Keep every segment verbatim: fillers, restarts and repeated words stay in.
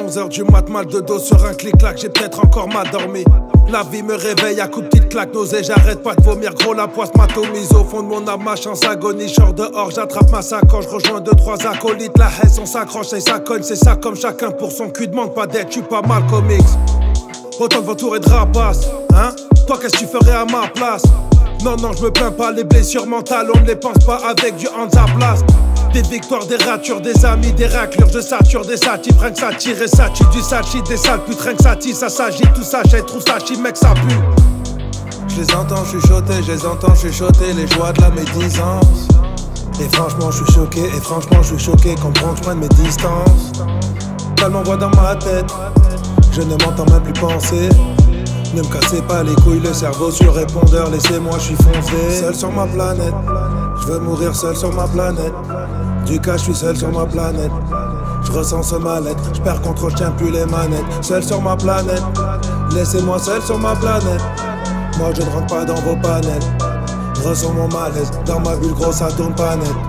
onze heures du mat, mal de dos sur un clic-clac, j'ai peut-être encore mal dormi. La vie me réveille à coups de petites claques, nausées, j'arrête pas de vomir, gros la poisse m'atomise au fond de mon âme, ma chance agonie, j'sors dehors, j'attrape ma sacoche, rejoins deux trois acolytes, la haine on s'accroche et ça cogne, c'est ça comme chacun pour son cul, demande pas d'aide, j'suis pas mal comics. Autant de vautours et de rapaces, hein? Toi qu'est-ce que tu ferais à ma place? Non non je me plains pas, les blessures mentales on ne les pense pas avec du Hansaplast. Des victoires, des ratures, des amis, des raclures, je sature des satifs, rien que ça tire et ça tue du sachit, des sales putes, rien que ça tire, ça s'agite, tout ça j'ai trouve ça chie, mec ça pue. Je les entends chuchoter, je les entends chuchoter, les joies de la médisance. Et franchement je suis choqué, et franchement je suis choqué, comprends que je prenne mes distances. Tellement voix dans ma tête, je ne m'entends même plus penser. Ne me cassez pas les couilles, le cerveau sur répondeur, laissez-moi, je suis foncé. Seul sur ma planète, je veux mourir seul sur ma planète. Du cas, je suis seul sur ma planète. Je ressens ce mal-être, je perds contrôle, je tiens plus les manettes. Seul sur ma planète, laissez-moi seul sur ma planète. Moi je ne rentre pas dans vos panels. Je ressens mon malaise, dans ma bulle grosse ça tourne pas net.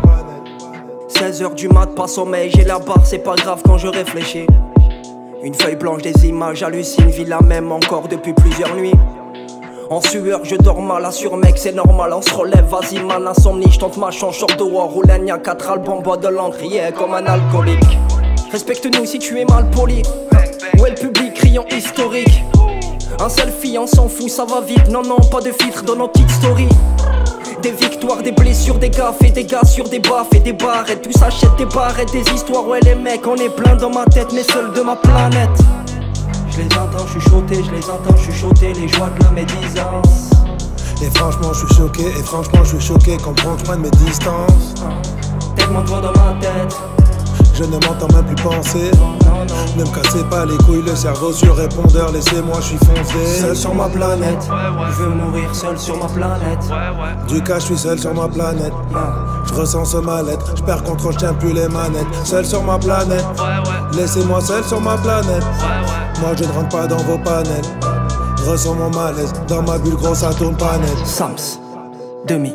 seize heures du mat, pas sommeil, j'ai la barre, c'est pas grave quand je réfléchis. Une feuille blanche, des images, j'hallucine, vis la même encore depuis plusieurs nuits. En sueur, je dors mal, assure mec, c'est normal, on se relève, vas-y man, insomnie, j'tente ma chance, sors dehors, roule un y a quatre albums, bois de l'encrier comme un alcoolique. Respecte-nous si tu es mal poli. Où est le public, criant historique. Un selfie, on s'en fout, ça va vite, non non, pas de filtre dans nos petites stories. Des victoires, des blessures, des gaffes et des gars sur des baffes et des barrettes. Tous achètent des barrettes, des histoires, ouais les mecs, on est plein dans ma tête, mais seul de ma planète. Je les entends chuchoter, je les entends chuchoter, les joies de la médisance. Et franchement je suis choqué, et franchement je suis choqué, comprends que je prenne mes distances. Tellement de voix dans ma tête, je ne m'entends même plus penser. non, non. Ne me cassez pas les couilles, le cerveau sur répondeur, laissez-moi, je suis foncé. Seul sur ma planète, Je veux mourir seul sur ma planète. du cas je suis seul sur ma planète. Je ressens ce mal-être, je perds contrôle, je tiens plus les manettes. Seul sur ma planète, laissez-moi seul sur ma planète. Moi je ne rentre pas dans vos panels. Je ressens mon malaise, dans ma bulle grosse ça tourne pas net. Sams, demi.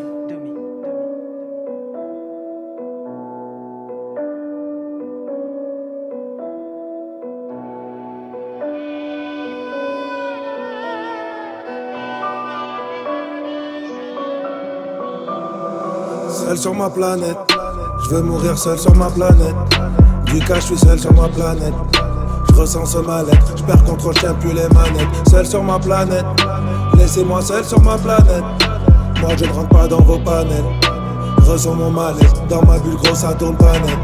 Seul sur ma planète, je veux mourir seul sur ma planète. Du cas je suis seul sur ma planète. Je ressens ce mal-être, je perds contrôle, je tiens plus les manettes. Seul sur ma planète, laissez-moi seul sur ma planète. Moi je ne rentre pas dans vos panels. Je ressens mon malaise, dans ma bulle grosse ça tourne pas net.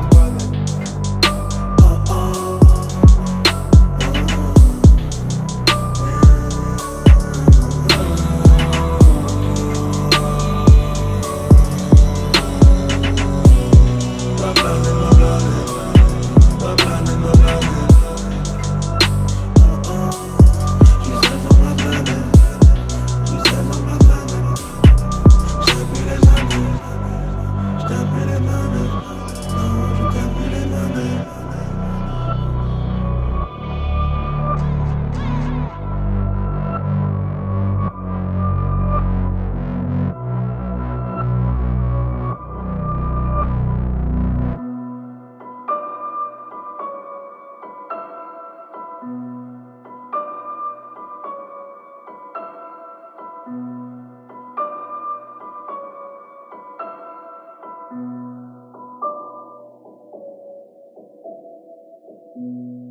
Thank you.